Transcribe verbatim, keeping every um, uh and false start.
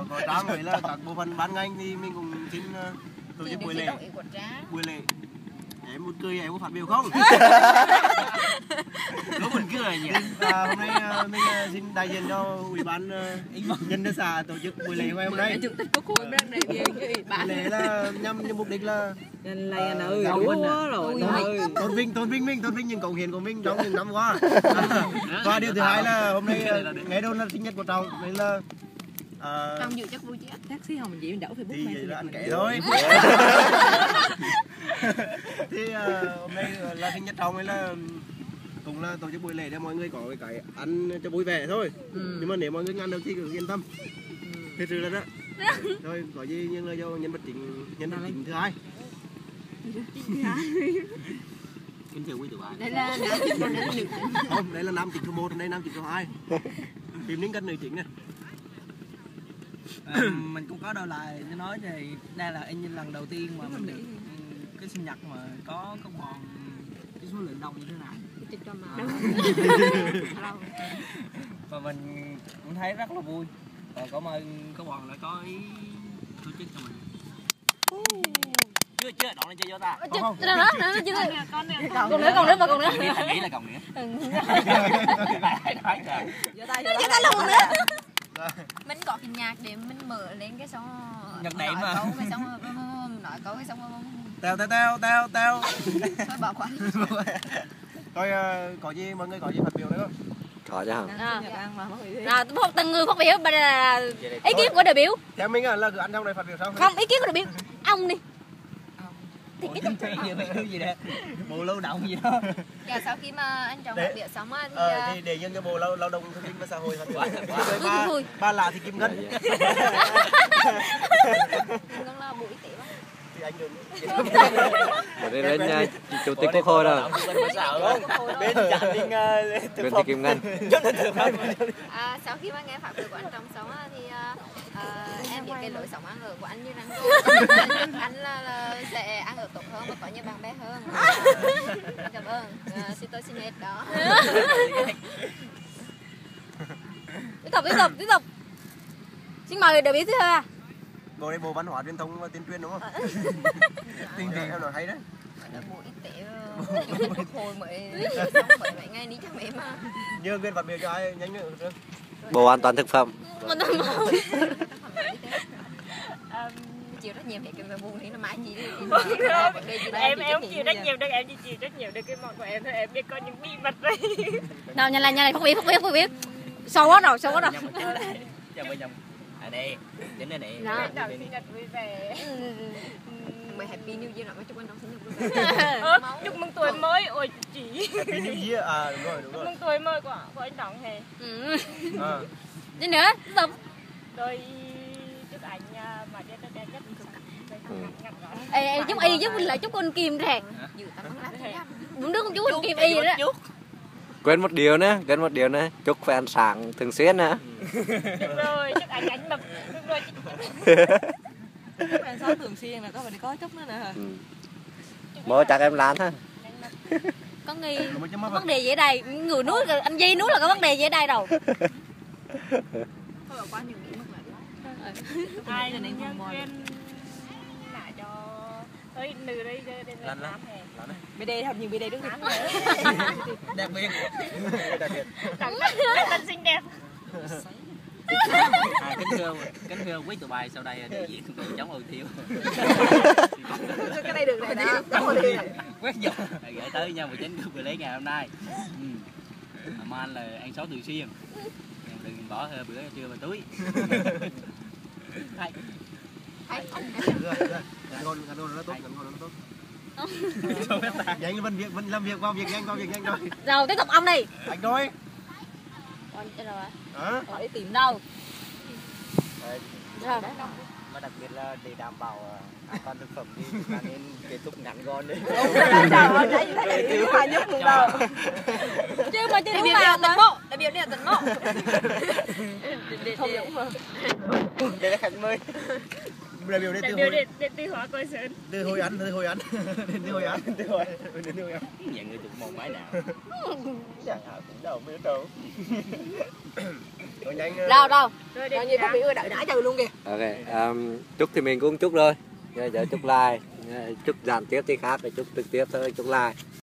có có trang với là các bộ phận ban ngành thì mình cũng xin tổ chức buổi lễ. Buổi lễ em muốn cười em có phát biểu không? Có buồn cười nhỉ? À, hôm nay mình xin đại diện cho ủy ban nhân dân xã tổ chức buổi lễ ngày hôm nay. Chủ tịch Quốc hội đang đại diện cho ủy ban. Buổi lễ là nhằm mục đích là Nhân này anh ơi, rồi tôn vinh tôn vinh mình tôn vinh những cống hiến của mình trong những năm qua. Và điều thứ hai là hôm nay ngày đầu là sinh nhật của Trọng nên là Trọng dự chắc vui chứ. Taxi hồng gì đậu Facebook thì này là ăn kẻ thôi. Thì hôm nay là sinh nhật Trọng nên là cũng là tổ chức buổi lễ để mọi người có cái ăn cho vui vẻ thôi. Ừ. Nhưng mà nếu mọi người ăn được thì cứ yên tâm. Ừ. Thật sự là đó. Thôi có gì nhưng là do nhân vật chính nhân vật chính thứ hai. Kính thưa quý vị bạn. Đây là nam chính còn nữ chính. Không, đây là nam chính số một, đây nam chính số hai. Phim lính cân nữ chính này. À, mình cũng có đâu lại để nói thì đây là anh lần đầu tiên mà mình được cái sinh nhật mà có có bọn cái số lượng đông như thế này. Và mình cũng thấy rất là vui và cảm ơn các bạn đã có ý tổ chức cho mình. Chưa chưa đoạn này chơi vô ta. Chưa đó đó chưa còn nữa còn nữa còn nữa còn nữa. Nghĩ là còn nữa. Giơ tay giơ tay luôn nữa. Mình có cái nhạc để mình mở lên cái xong nhạc đệm mà câu cái xong nói câu cái xong teo teo teo teo teo thôi bỏ qua. Coi có gì mọi người có gì phát biểu nữa không? Có chứ không? À, từng người phát biểu, bây giờ là ý kiến của đại biểu. Theo mình là cứ ăn trong này phát biểu sao? Không, ý kiến của đại biểu. Ông đi. Thì cái chuyện gì đó, bộ lao động gì đó. Dạ sau khi mà anh Trọng phát biểu xong á thì ờ, thì để nhân cho bộ lao lao động thương binh và xã hội phát biểu. Ba ba là thì Kim Ngân. Ngân là bộ y tế mà. Thì anh được. Để lên chủ tịch Quốc hội rồi. Bên Trạm Đinh Bên thì Kim Ngân. À, sau khi mà nghe phát biểu của anh Trọng xong á thì uh, em biết cái lối sống ăn ở của anh như rằng anh, anh là, là sẽ ăn ở tốt hơn và có nhiều bạn bè hơn. Cảm ơn. Uh, xin tôi xin hết đó. Tiếp tục tiếp tục tiếp tục. Xin mời đại biểu thứ hai. Bộ này bộ văn hóa truyền thông và tuyên truyền đúng không? Tuyên truyền em nói hay đấy. Bộ y tế chủ tịch Quốc hội mới xong bởi mấy ngày đi cho mẹ mà. Như viên phát biểu cho ai nhanh nữa được. Bộ an toàn thực phẩm. Chịu trách nhiệm về cái buồn thì nó mãi gì em em chịu trách nhiệm được, em chỉ chịu trách nhiệm được cái món của em thôi, em biết có những bí mật đấy. Nào nhanh lên nhanh lên phát biểu phát biểu phát biểu. Sâu quá rồi sâu quá rồi. Chào bây giờ à đây đến đây này. Đầu sinh nhật vui vẻ. Mày happy new year nào mà chúc anh Trọng sinh nhật vui vẻ. Ơ, chúc mừng tuổi mới, ôi chị. Happy New Year à đúng rồi đúng rồi. Chúc mừng tuổi mới của của anh Trọng hè. Ừ. À. Đi nữa tiếp tục. Rồi chúc anh mà cho tôi đẹp nhất. Ê chúc y chúc lại chúc con Kim rè. Giữ tấm bằng lá. Đúng đứa chúc con Kim y rồi đó. Quên một điều nữa, quên một điều nữa, chúc phải ăn sáng thường xuyên nữa. Đúng rồi, chúc anh anh mập. Đúng rồi. Chúc ăn sáng thường xuyên là có phải có chúc nữa nè hả? Bố chắc em làm ha. Có nghi có vấn đề gì ở đây, người núi anh Di núi là có vấn đề gì ở đây đâu. Thôi quá nhiều điểm mất lại. Ai là nhân viên lại cho ơi nữ đây đây là làm hè. bê đê học nhiều bê đê đúng không? Đẹp biệt. Đặc biệt. Tân xinh đẹp. À, kính thưa kính thưa quý tụi bài sau đây đại diện đội chống ưu thiếu. Cái này được này đó. Chống ưu thiếu. Quyết dụng gửi tới nha mười chín buổi lễ ngày hôm nay. Ừ. Mà anh là ăn số thường xuyên. Đừng bỏ hơi bữa trưa vào túi. Hay. Hay. Ngon ngon nó tốt, ngon nó tốt. Nhanh vẫn việc vẫn làm việc vào việc nhanh vào việc nhanh rồi. Rồi tiếp tục ông đi. Anh thôi. Còn chết rồi. Hả? Họ đi tìm đâu? Rồi. Mà đặc biệt là để đảm bảo an toàn thực phẩm thì ta nên kết thúc ngắn gọn đi. Trời ơi, đấy thấy thiếu hai nhúc luôn đâu. Chứ mà chứ đúng là tận mộ, đại biểu này là tận mộ. Đây là khách mời. đại biểu đến Đại từ biểu hội đến đến từ hóa Côn Sơn. từ hội ăn từ hội ăn đến từ hội ăn từ hội đến từ hội ăn. Nhà người tụi mong mãi nào. Chẳng hạn cũng đâu biết đâu. Rồi nhanh. Đâu đâu. Rồi Rồi đến như có bị ưa đợi đã chờ luôn kìa. Ok, um, chúc thì mình cũng chúc thôi. Giờ chúc like, chúc giảm tiếp thì khác, chúc trực tiếp thôi, chúc like.